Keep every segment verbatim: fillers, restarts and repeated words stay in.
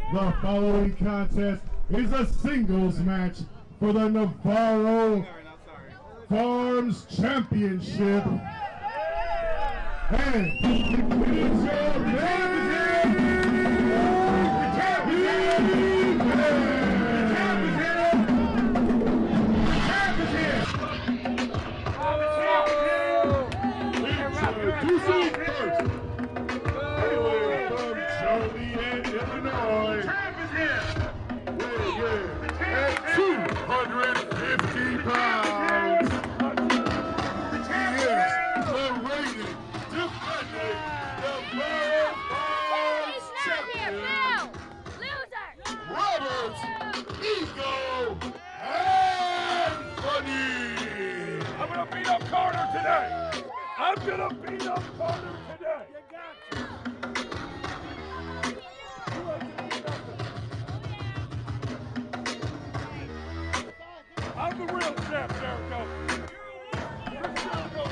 The following contest is a singles match for the Navarro Farm Championship. And it is your man, the champ is here! The champ is here! The champ is here! Introducing first, anyway, from Joliet, Illinois. The champ is here! Yeah, yeah. At two hundred fifty pounds. He is the reigning, defending, Navarro Farm Champion, Robert Ego Anthony. I'm gonna beat up Carter today. I'm gonna beat up Carter today. You got to. I'm the real champ, Jericho. You're Jericho.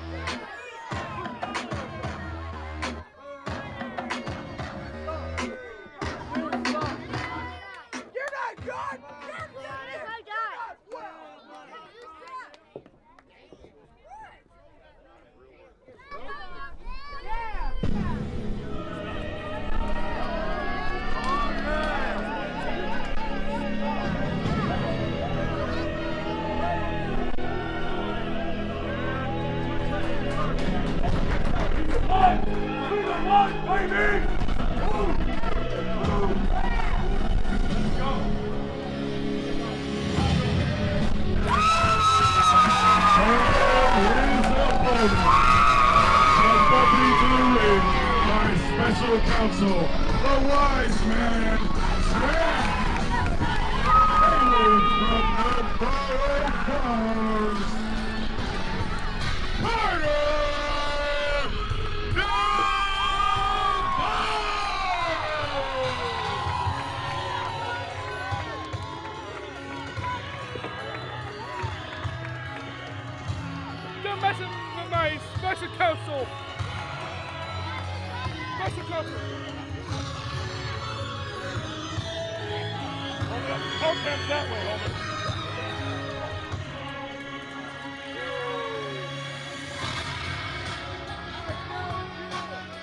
You're not good. You're good. I got well. Special counsel, the wise man, hailing from Navarro Farms, Carter Navarro! Don't mess with my special counsel. Special counsel. I'll catch that way, homie.